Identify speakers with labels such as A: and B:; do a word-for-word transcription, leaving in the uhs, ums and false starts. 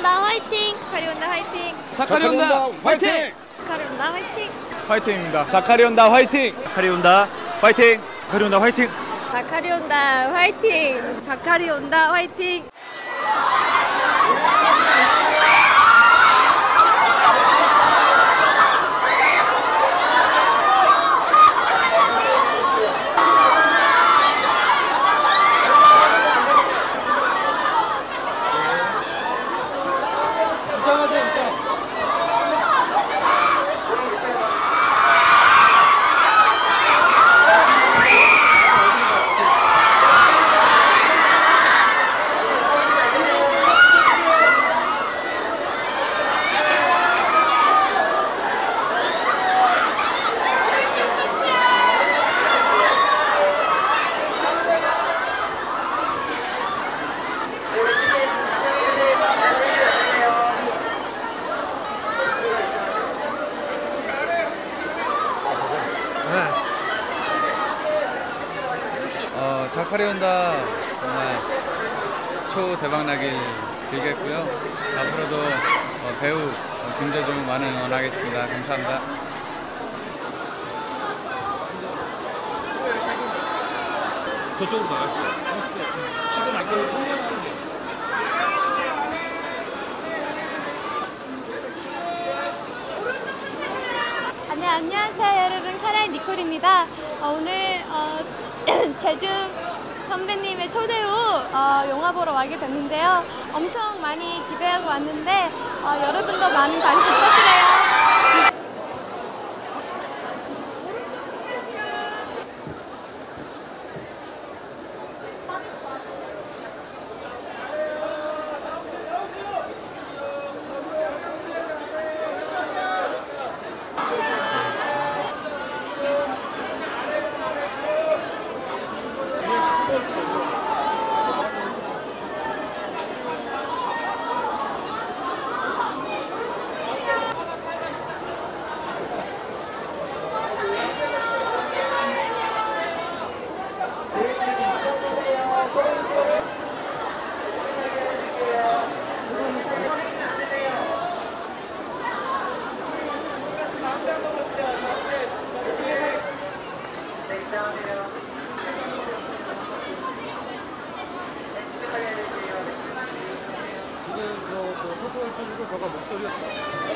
A: 자카리온다 화이팅! 자카리온다 화이팅!
B: 자카리온다 화이팅!
A: 자카리온다 화이팅!
B: 화이팅입니다.
C: 자카리온다 화이팅!
B: 자카리온다 화이팅! 자카리온다 화이팅!
A: 자카리온다 화이팅! 자카리온다 화이팅!
D: 어, 자카리온다 정말 초대박나길 빌겠고요. 앞으로도 어, 배우 어, 김재중 많은 응원하겠습니다. 감사합니다.
C: 저쪽으로 나갈게요. 지금 아까
A: 네, 안녕하세요 여러분, 카라의 니콜입니다. 어, 오늘 어, 재중 선배님의 초대로 어, 영화 보러 와게 됐는데요. 엄청 많이 기대하고 왔는데 어, 여러분도 많은 관심 부탁드려요.
C: 지금 저, 저, 소설 쪽으로 저가 목소리였어.